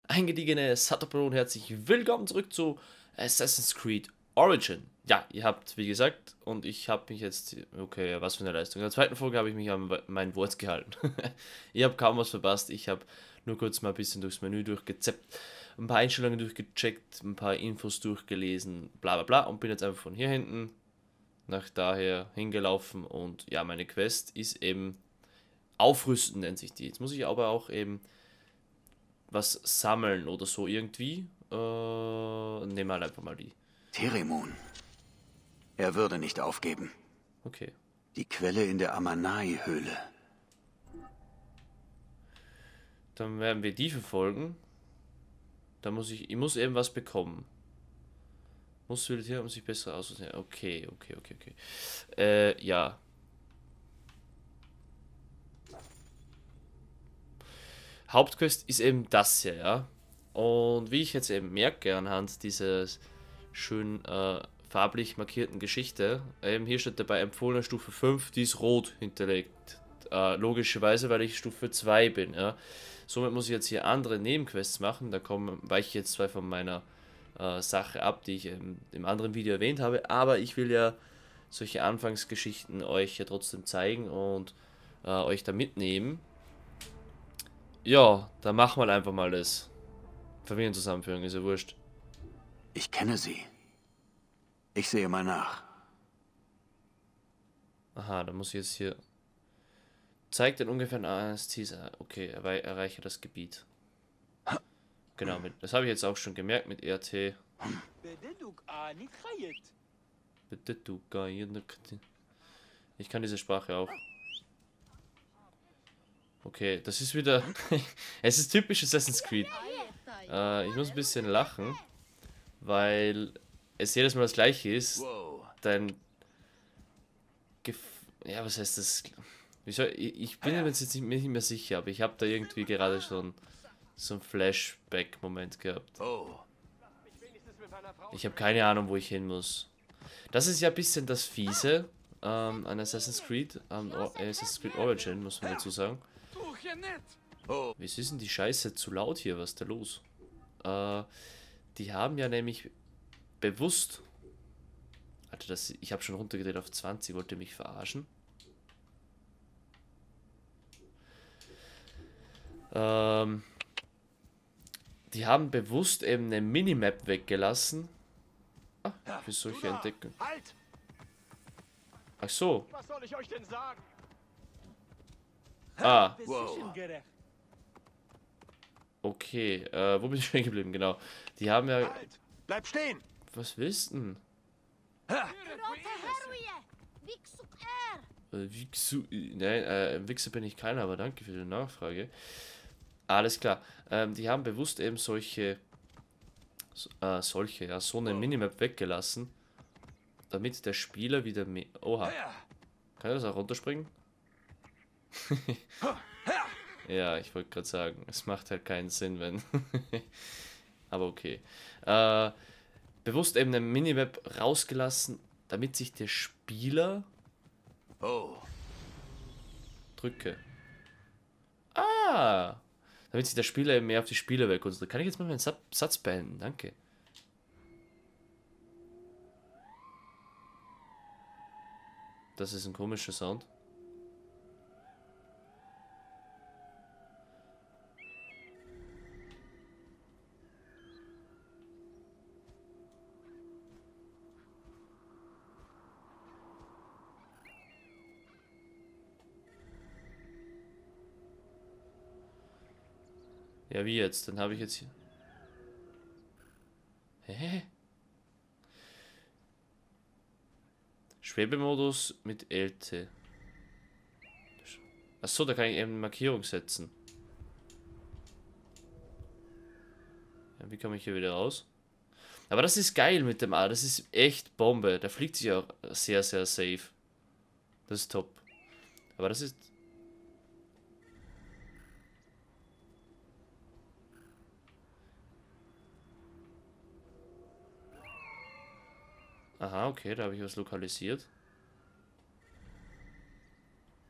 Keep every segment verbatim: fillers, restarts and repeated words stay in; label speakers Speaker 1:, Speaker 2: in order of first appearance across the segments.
Speaker 1: eingediegene Satopo und herzlich willkommen zurück zu Assassin's Creed Origin. Ja, ihr habt, wie gesagt, und ich habe mich jetzt, okay, was für eine Leistung. In der zweiten Folge habe ich mich an mein Wort gehalten. Ihr habt kaum was verpasst, ich habe nur kurz mal ein bisschen durchs Menü durchgezappt, ein paar Einstellungen durchgecheckt, ein paar Infos durchgelesen, bla bla bla und bin jetzt einfach von hier hinten nach daher hingelaufen und ja, meine Quest ist eben Aufrüsten, nennt sich die. Jetzt muss ich aber auch eben was sammeln oder so irgendwie. Äh, nehmen wir halt einfach mal die.
Speaker 2: Teremun. Er würde nicht aufgeben.
Speaker 1: Okay.
Speaker 2: Die Quelle in der Amanai-Höhle.
Speaker 1: Dann werden wir die verfolgen. Da muss ich, ich muss eben was bekommen. Muss Militär um sich besser aussehen. Okay, okay, okay, okay. Äh, ja. Hauptquest ist eben das hier, ja. Und wie ich jetzt eben merke anhand dieses schön äh, farblich markierten Geschichte, eben hier steht dabei empfohlene Stufe fünf, die ist rot hinterlegt. Äh, logischerweise, weil ich Stufe zwei bin, ja. Somit muss ich jetzt hier andere Nebenquests machen, da kommen, weiche ich jetzt zwei von meiner äh, Sache ab, die ich im, im anderen Video erwähnt habe, aber ich will ja solche Anfangsgeschichten euch ja trotzdem zeigen und äh, euch da mitnehmen. Ja, dann machen wir einfach mal das. Familienzusammenführung, ist ja wurscht.
Speaker 2: Ich kenne sie. Ich sehe mal nach.
Speaker 1: Aha, da muss ich jetzt hier... Zeigt den ungefähren A S Ts. Okay, erreiche das Gebiet. Genau, mit, das habe ich jetzt auch schon gemerkt mit R T. Ich kann diese Sprache auch. Okay, das ist wieder... Es ist typisch Assassin's Creed. Äh, ich muss ein bisschen lachen, weil es jedes Mal das gleiche ist. Dein... Gef ja, was heißt das? Ich, soll, ich, ich bin mir jetzt nicht, nicht mehr sicher, aber ich habe da irgendwie gerade schon so ein Flashback-Moment gehabt. Ich habe keine Ahnung, wo ich hin muss. Das ist ja ein bisschen das Fiese ähm, an Assassin's Creed, an um, Assassin's Creed Origin, muss man dazu sagen. Wieso ist denn die Scheiße zu laut hier? Was ist da los? Äh, die haben ja nämlich bewusst... Alter, das, ich habe schon runtergedreht auf zwanzig, wollte mich verarschen. Ähm, die haben bewusst eben eine Minimap weggelassen. Ah, für solche Entdeckungen. Ach so.
Speaker 3: Was soll ich euch denn sagen?
Speaker 1: Ah.
Speaker 2: Wow.
Speaker 1: Okay, äh, wo bin ich stehen geblieben? Genau. Die haben ja...
Speaker 3: Halt! Bleib stehen!
Speaker 1: Was willst du denn? Äh, Wichsu... Nein, äh, Wichser bin ich keiner, aber danke für die Nachfrage. Alles klar. Ähm, die haben bewusst eben solche... Äh, solche, ja, so eine Minimap weggelassen. Damit der Spieler wieder mehr... Oha. Kann er das auch runterspringen? Ja, ich wollte gerade sagen, es macht halt keinen Sinn, wenn... Aber okay. Äh, bewusst eben eine Minimap rausgelassen, damit sich der Spieler...
Speaker 2: Oh.
Speaker 1: Drücke. Ah! Damit sich der Spieler eben mehr auf die Spielerwelt konzentriert. Kann ich jetzt mal meinen Satz beenden? Danke. Das ist ein komischer Sound. Ja, wie jetzt? Dann habe ich jetzt hier... Hä? Schwebemodus mit L T. Achso, da kann ich eben eine Markierung setzen. Ja, wie komme ich hier wieder raus? Aber das ist geil mit dem A, das ist echt Bombe. Da fliegt sich auch sehr, sehr safe. Das ist top. Aber das ist... Aha, okay, da habe ich was lokalisiert.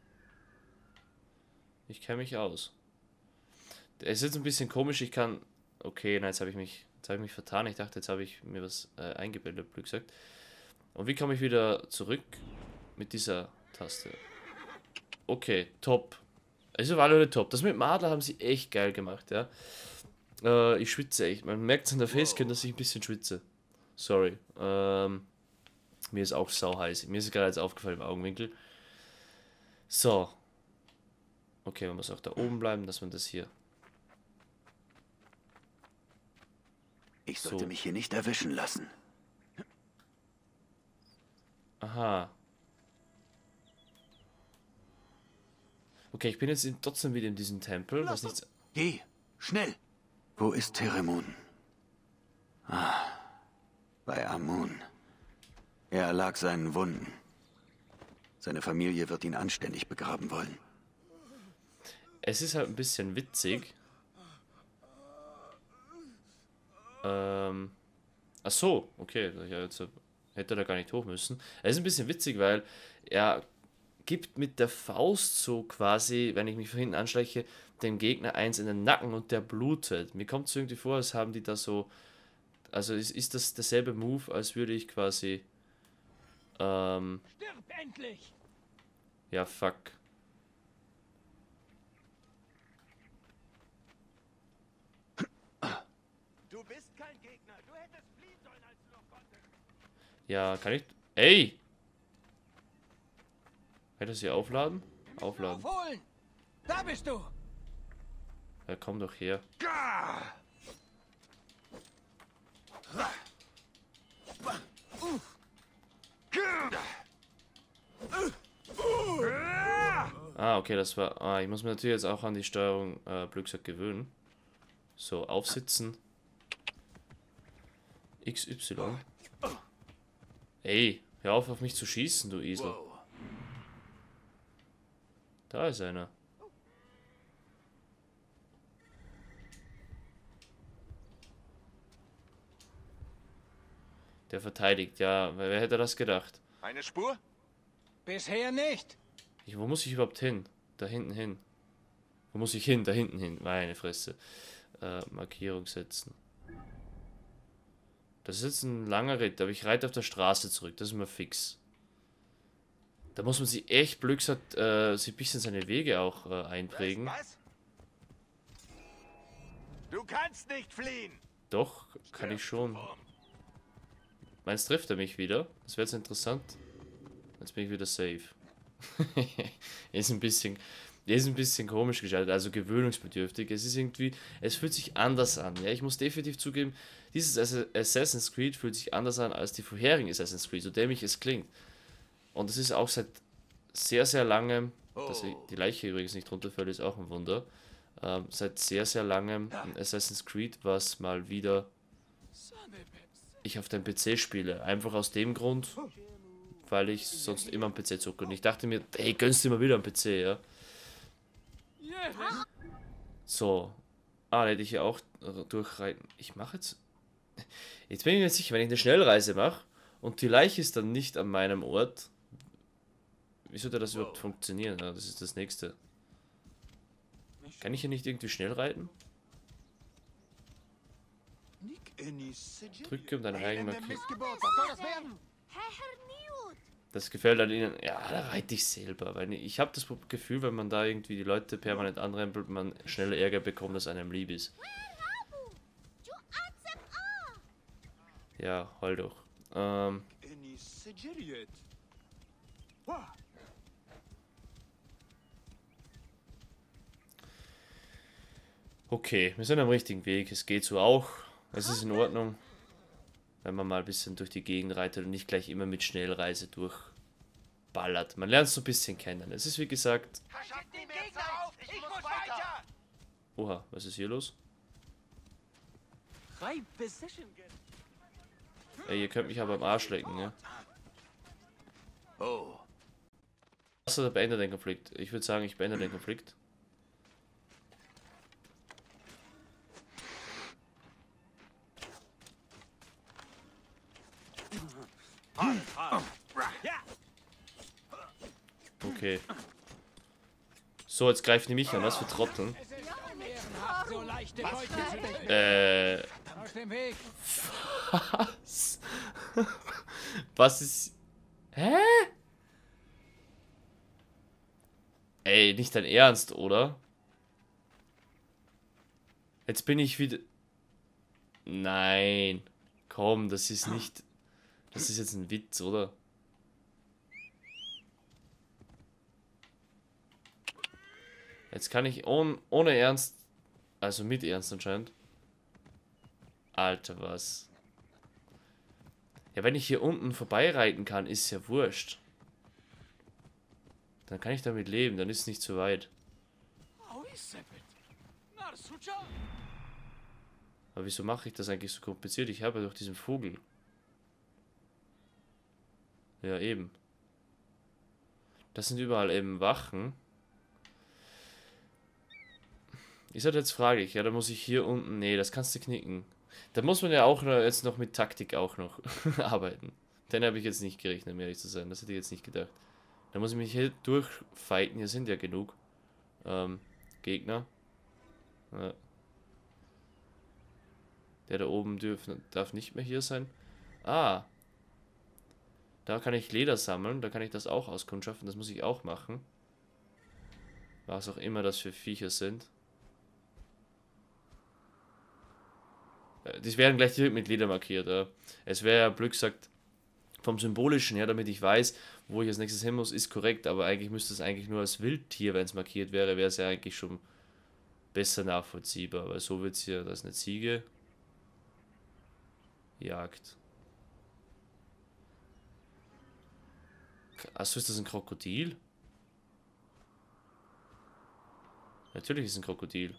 Speaker 1: Ich kenne mich aus. Es ist jetzt ein bisschen komisch, ich kann Okay, nein, jetzt habe ich mich, jetzt habe ich mich vertan. Ich dachte, jetzt habe ich mir was äh, eingebildet, blöd gesagt. Und wie komme ich wieder zurück mit dieser Taste? Okay, top. Also war alle top. Das mit dem Adler haben sie echt geil gemacht, ja. Äh, ich schwitze echt. Man merkt es an der Facecam, dass ich ein bisschen schwitze. Sorry. Ähm, mir ist auch sau heiß. Mir ist gerade jetzt aufgefallen im Augenwinkel. So. Okay, man muss auch da oben bleiben, dass man das hier...
Speaker 2: Ich sollte
Speaker 1: So.
Speaker 2: mich hier nicht erwischen lassen.
Speaker 1: Aha. Okay, ich bin jetzt in, trotzdem wieder in diesem Tempel. Was nicht...
Speaker 2: Geh, schnell. Wo ist Teremun? Ah, bei Amun. Er erlag seinen Wunden. Seine Familie wird ihn anständig begraben wollen.
Speaker 1: Es ist halt ein bisschen witzig. Ähm. Ach so, okay. Ja, jetzt hätte er da gar nicht hoch müssen. Es ist ein bisschen witzig, weil er gibt mit der Faust so quasi, wenn ich mich von hinten anschleiche, dem Gegner eins in den Nacken und der blutet. Mir kommt es irgendwie vor, als haben die da so. Also ist, ist das derselbe Move, als würde ich quasi. Ähm.
Speaker 3: Stirb endlich!
Speaker 1: Ja, fuck.
Speaker 3: Du bist kein Gegner. Du hättest fliehen sollen, als du noch konntest.
Speaker 1: Ja, kann ich. Ey! Kann ich das hier aufladen? Aufladen.
Speaker 3: Aufholen! Da bist du!
Speaker 1: Ja, komm doch her. Ah, okay, das war... Ah, ich muss mir natürlich jetzt auch an die Steuerung äh, blöd gesagt gewöhnen. So, aufsitzen. X Y. Ey, hör auf, auf mich zu schießen, du Esel. Da ist einer. Der verteidigt, ja. Wer, wer hätte das gedacht?
Speaker 3: Eine Spur? Bisher nicht.
Speaker 1: Ich, wo muss ich überhaupt hin? Da hinten hin. Wo muss ich hin? Da hinten hin. Meine Fresse. Äh, Markierung setzen. Das ist jetzt ein langer Ritt, aber ich reite auf der Straße zurück. Das ist immer fix. Da muss man sich echt blöd gesagt, äh, sich ein bisschen seine Wege auch äh, einprägen.
Speaker 3: Was? Du kannst nicht fliehen.
Speaker 1: Doch, kann ich schon. Meinst trifft er mich wieder? Das wäre jetzt interessant. Jetzt bin ich wieder safe. ist ein bisschen, ist ein bisschen komisch geschaltet, also gewöhnungsbedürftig. Es ist irgendwie, es fühlt sich anders an. Ja, ich muss definitiv zugeben, dieses Assassin's Creed fühlt sich anders an als die vorherigen Assassin's Creed, so dämlich es klingt. Und es ist auch seit sehr, sehr langem, dass die Leiche übrigens nicht runterfällt, ist auch ein Wunder. Ähm, seit sehr, sehr langem ein Assassin's Creed, was mal wieder ich auf dem P C spiele. Einfach aus dem Grund, weil ich sonst immer am P C zucke. Und ich dachte mir, hey, gönnst du mal wieder am P C, ja? So. Ah, da hätte ich ja auch durchreiten. Ich mache jetzt... Jetzt bin ich mir sicher, wenn ich eine Schnellreise mache und die Leiche ist dann nicht an meinem Ort, wie sollte das überhaupt funktionieren? Ja, das ist das Nächste. Kann ich hier nicht irgendwie schnell reiten? Drücke um deine eigene Markierung.
Speaker 3: Was soll das werden?
Speaker 1: Das gefällt an ihnen. Ja, da reite ich selber. Weil ich habe das Gefühl, wenn man da irgendwie die Leute permanent anrempelt, man schneller Ärger bekommt, dass einem lieb ist. Ja, heul doch. Ähm. Okay, wir sind am richtigen Weg. Es geht so auch. Es ist in Ordnung, wenn man mal ein bisschen durch die Gegend reitet und nicht gleich immer mit Schnellreise durchballert. Man lernt es so ein bisschen kennen. Es ist wie gesagt...
Speaker 3: Schalt den Gegner auf! Ich muss weiter!
Speaker 1: Oha, was ist hier los? Ey, ihr könnt mich aber am Arsch lecken, ne?
Speaker 2: Oh.
Speaker 1: Was oder beende den Konflikt? Ich würde sagen, ich beende den Konflikt. Okay. So, jetzt greifen die mich an. Was für Trotteln.
Speaker 3: Es ist ehrenhaft, so leicht
Speaker 1: Äh. Was? Was ist. Hä? Ey, nicht dein Ernst, oder? Jetzt bin ich wieder. Nein. Komm, das ist nicht. Das ist jetzt ein Witz, oder? Jetzt kann ich ohne, ohne Ernst. Also mit Ernst anscheinend. Alter, was? Ja, wenn ich hier unten vorbeireiten kann, ist ja wurscht. Dann kann ich damit leben, dann ist es nicht zu weit. Aber wieso mache ich das eigentlich so kompliziert? Ich habe ja doch diesen Vogel. Ja, eben. Das sind überall eben Wachen. Ist halt jetzt fraglich, ja, da muss ich hier unten. Nee, das kannst du knicken. Da muss man ja auch noch, jetzt noch mit Taktik auch noch arbeiten. Den habe ich jetzt nicht gerechnet, um ehrlich zu sein. Das hätte ich jetzt nicht gedacht. Da muss ich mich hier durchfighten. Hier sind ja genug ähm, Gegner. Ja. Der da oben dürfen, darf nicht mehr hier sein. Ah. Da kann ich Leder sammeln. Da kann ich das auch auskundschaften. Das muss ich auch machen. Was auch immer das für Viecher sind. Die werden gleich direkt mit Leder markiert. Ja. Es wäre ja blöd gesagt, vom Symbolischen her, damit ich weiß, wo ich als nächstes hin muss, ist korrekt. Aber eigentlich müsste es eigentlich nur als Wildtier, wenn es markiert wäre, wäre es ja eigentlich schon besser nachvollziehbar. Weil so wird es hier, das ist eine Ziege. Jagd. Achso, ist das ein Krokodil? Natürlich ist es ein Krokodil.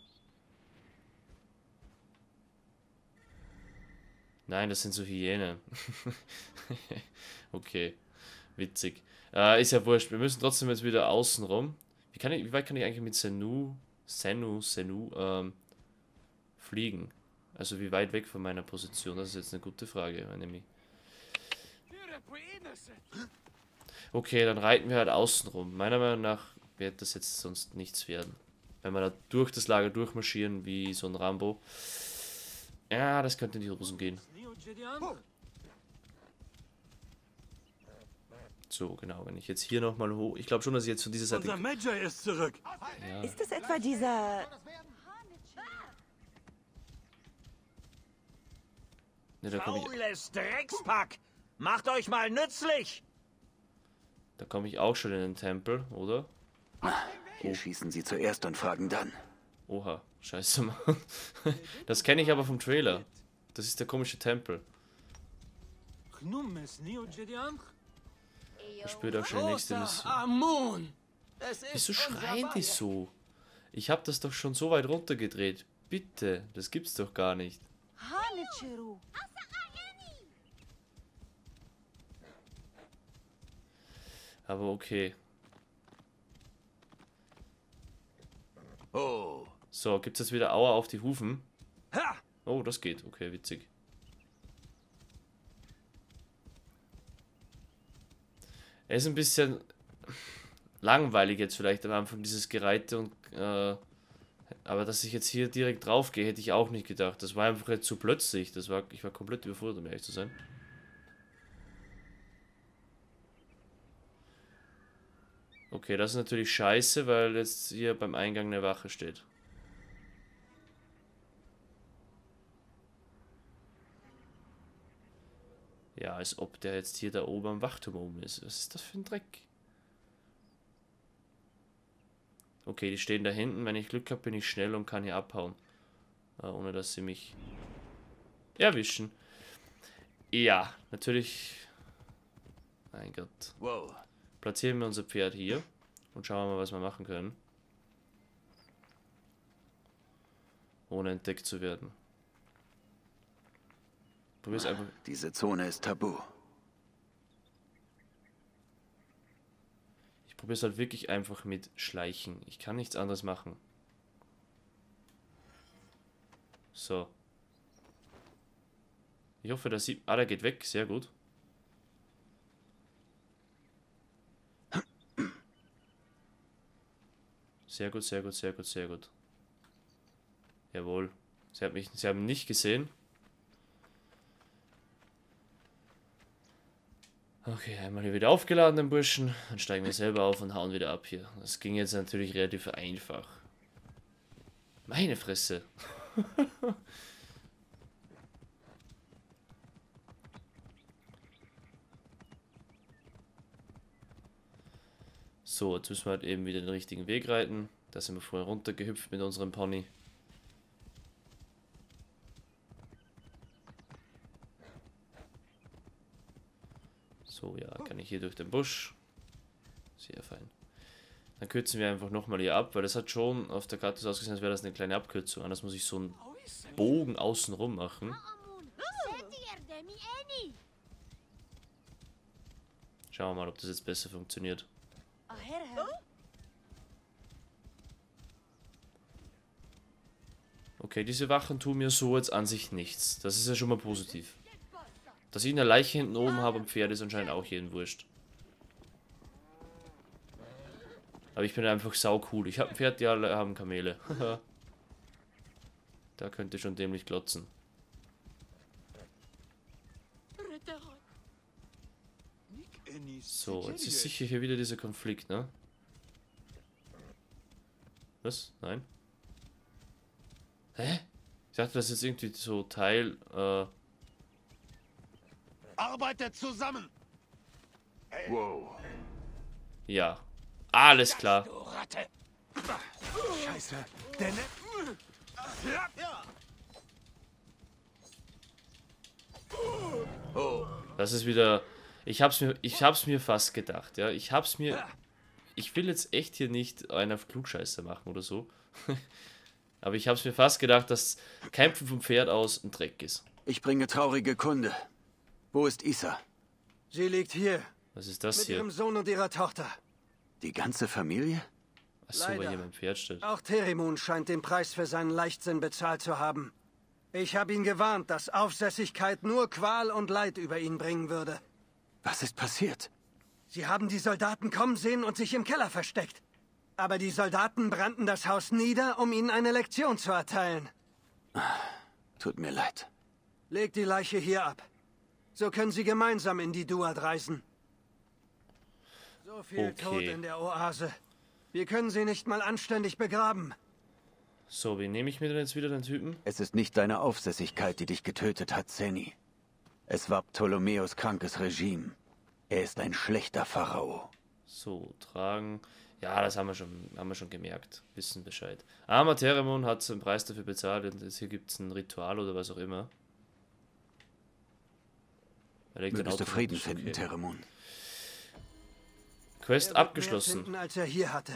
Speaker 1: Nein, das sind so Hyänen. Okay, witzig. Äh, ist ja wurscht. Wir müssen trotzdem jetzt wieder außen rum. Wie, kann ich, wie weit kann ich eigentlich mit Senu, Senu, Senu ähm, fliegen? Also wie weit weg von meiner Position? Das ist jetzt eine gute Frage. Nämlich. Okay, dann reiten wir halt außen rum. Meiner Meinung nach wird das jetzt sonst nichts werden. Wenn wir da durch das Lager durchmarschieren wie so ein Rambo. Ja, das könnte in die Hosen gehen. So, genau. Wenn ich jetzt hier nochmal hoch... Ich glaube schon, dass ich jetzt von dieser Seite...
Speaker 3: Unser Major ist zurück.
Speaker 1: Ja.
Speaker 4: Ist das etwa dieser...
Speaker 1: Ne, da komme ich,
Speaker 3: Faules Dreckspack. Macht euch mal nützlich.
Speaker 1: da komm ich auch schon in den Tempel, oder?
Speaker 2: Hier schießen sie zuerst und fragen dann.
Speaker 1: Oha, scheiße, Mann. Das kenne ich aber vom Trailer. Das ist der komische Tempel. Da spielt auch schon die nächste Mission.
Speaker 3: Amun.
Speaker 1: Wieso schreien die so? Ich habe das doch schon so weit runtergedreht. Bitte, das gibt's doch gar nicht. Aber okay.
Speaker 2: Oh,
Speaker 1: So, gibt's jetzt wieder Aua auf die Hufen?
Speaker 3: Ha!
Speaker 1: Oh, das geht. Okay, witzig. Er ist ein bisschen langweilig jetzt vielleicht am Anfang, dieses Gereite und äh, aber dass ich jetzt hier direkt drauf gehe, hätte ich auch nicht gedacht. Das war einfach jetzt zu plötzlich. Das war, ich war komplett überfordert, um ehrlich zu sein. Okay, das ist natürlich scheiße, weil jetzt hier beim Eingang eine Wache steht. Ja, als ob der jetzt hier da oben am Wachturm oben ist. Was ist das für ein Dreck? Okay, die stehen da hinten. Wenn ich Glück habe, bin ich schnell und kann hier abhauen. Äh, ohne dass sie mich erwischen. Ja, natürlich. Mein Gott.
Speaker 2: wow.
Speaker 1: Platzieren wir unser Pferd hier. Und schauen wir mal, was wir machen können. Ohne entdeckt zu werden. Probier's einfach.
Speaker 2: Diese Zone ist tabu.
Speaker 1: Ich probiere es halt wirklich einfach mit Schleichen. Ich kann nichts anderes machen. So. Ich hoffe, dass sie... Ah, der geht weg. Sehr gut. Sehr gut, sehr gut, sehr gut, sehr gut. Jawohl. Sie haben mich, sie haben nicht gesehen. Okay, einmal hier wieder aufgeladen, den Burschen. Dann steigen wir selber auf und hauen wieder ab hier. Das ging jetzt natürlich relativ einfach. Meine Fresse. So, jetzt müssen wir halt eben wieder den richtigen Weg reiten. Da sind wir vorher runtergehüpft mit unserem Pony. So, ja, kann ich hier durch den Busch. Sehr fein. Dann kürzen wir einfach nochmal hier ab, weil das hat schon auf der Karte so ausgesehen, als wäre das eine kleine Abkürzung. Anders muss ich so einen Bogen außen rum machen. Schauen wir mal, ob das jetzt besser funktioniert. Okay, diese Wachen tun mir so jetzt an sich nichts. Das ist ja schon mal positiv. Dass ich eine Leiche hinten oben habe am Pferd ist anscheinend auch jeden wurscht. Aber ich bin einfach sau cool. Ich habe ein Pferd, die alle haben Kamele. Da könnte schon dämlich glotzen. So, jetzt ist sicher hier wieder dieser Konflikt, ne? Was? Nein? Hä? Ich dachte, das ist irgendwie so Teil, äh...
Speaker 3: Arbeitet zusammen!
Speaker 2: Wow.
Speaker 1: Ja. Alles klar.
Speaker 3: Du Ratte!
Speaker 2: Scheiße. Denn
Speaker 1: Das ist wieder... Ich hab's mir, ich hab's mir fast gedacht, ja. Ich hab's mir... Ich will jetzt echt hier nicht einen auf Klugscheißer machen oder so. Aber ich hab's mir fast gedacht, dass Kämpfen vom Pferd aus ein Dreck ist.
Speaker 2: ich bringe traurige Kunde. Wo ist Isa?
Speaker 4: Sie liegt hier,
Speaker 1: Was ist das
Speaker 4: mit
Speaker 1: hier?
Speaker 4: ihrem Sohn und ihrer Tochter.
Speaker 2: Die ganze Familie?
Speaker 1: Achso, weil
Speaker 4: Leider.
Speaker 1: hier mein Pferd steht.
Speaker 4: Auch Terimun scheint den Preis für seinen Leichtsinn bezahlt zu haben. Ich habe ihn gewarnt, dass Aufsässigkeit nur Qual und Leid über ihn bringen würde.
Speaker 2: Was ist passiert?
Speaker 4: Sie haben die Soldaten kommen sehen und sich im Keller versteckt. Aber die Soldaten brannten das Haus nieder, um ihnen eine Lektion zu erteilen.
Speaker 2: Tut mir leid.
Speaker 4: Legt die Leiche hier ab. So können sie gemeinsam in die Duat reisen. So viel
Speaker 1: Okay.
Speaker 4: Tod in der Oase. Wir können sie nicht mal anständig begraben.
Speaker 1: So, wie nehme ich mir denn jetzt wieder den Typen?
Speaker 2: Es ist nicht deine Aufsässigkeit, die dich getötet hat, Zeni. Es war Ptolemäus krankes Regime. Er ist ein schlechter Pharao.
Speaker 1: So, tragen. Ja, das haben wir schon, haben wir schon gemerkt. Wissen Bescheid. Ah, Terimon hat den Preis dafür bezahlt und jetzt hier gibt es ein Ritual oder was auch immer. Er legt den
Speaker 2: Mögest du
Speaker 1: Auto-
Speaker 2: Frieden
Speaker 1: okay.
Speaker 2: finden, Teremun.
Speaker 1: Quest
Speaker 4: Er wird mehr
Speaker 1: abgeschlossen.
Speaker 4: finden, als er hier hatte.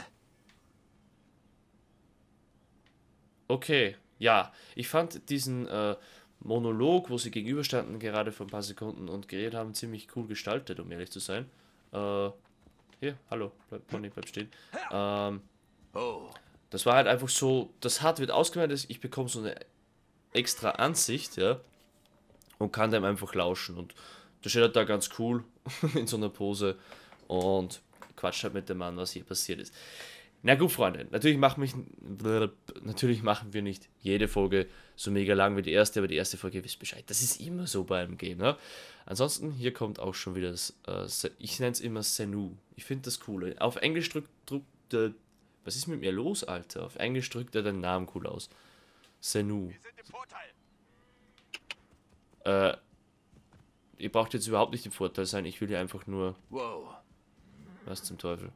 Speaker 1: Okay, ja. Ich fand diesen äh, Monolog, wo sie gegenüberstanden, gerade vor ein paar Sekunden und geredet haben, ziemlich cool gestaltet, um ehrlich zu sein. Äh, hier, hallo, bleib, Pony, bleib stehen. Ähm,
Speaker 2: Oh.
Speaker 1: das war halt einfach so, das hart wird ausgemeldet, ich bekomme so eine extra Ansicht, ja, und kann dem einfach lauschen. Und der steht halt da ganz cool in so einer Pose und quatscht halt mit dem Mann, was hier passiert ist. Na gut, Freunde, natürlich machen, mich, natürlich machen wir nicht jede Folge so mega lang wie die erste, aber die erste Folge, wisst Bescheid. Das ist immer so beim Game, ne? Ansonsten, hier kommt auch schon wieder das, äh, ich nenne es immer Senu. Ich finde das cool. Auf Englisch drückt, drückt äh, was ist mit mir los, Alter? Auf Englisch drückt er den Namen cool aus. Senu.
Speaker 3: Wir sind im Vorteil.
Speaker 1: Äh, ihr braucht jetzt überhaupt nicht im Vorteil sein, ich will hier einfach nur,
Speaker 2: Wow.
Speaker 1: was zum Teufel.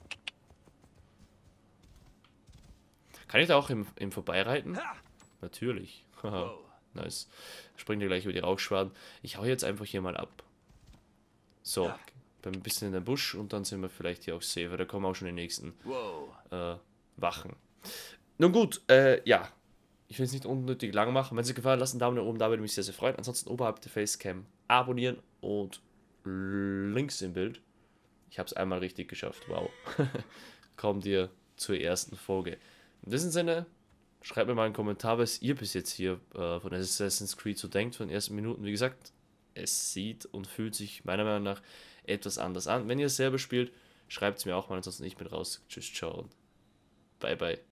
Speaker 1: Kann ich da auch im, im Vorbeireiten? Natürlich. Haha,
Speaker 2: Wow.
Speaker 1: nice. Springt ihr gleich über die Rauchschwaden. Ich hau jetzt einfach hier mal ab. So,
Speaker 2: Ja.
Speaker 1: bleiben ein bisschen in den Busch und dann sind wir vielleicht hier auch safe. Da kommen auch schon die nächsten
Speaker 2: Wow.
Speaker 1: äh, Wachen. Nun gut, äh, ja. Ich will es nicht unnötig lang machen. Wenn es euch gefallen hat, lasst einen Daumen nach oben, da würde mich sehr, sehr freuen. Ansonsten oberhalb der Facecam abonnieren und links im Bild. Ich habe es einmal richtig geschafft. Wow. Kommt ihr zur ersten Folge. In diesem Sinne, schreibt mir mal einen Kommentar, was ihr bis jetzt hier äh, von Assassin's Creed so denkt, von den ersten Minuten. Wie gesagt, es sieht und fühlt sich meiner Meinung nach etwas anders an. Wenn ihr es selber spielt, schreibt es mir auch mal. Ansonsten ich bin raus. Tschüss, ciao und bye bye.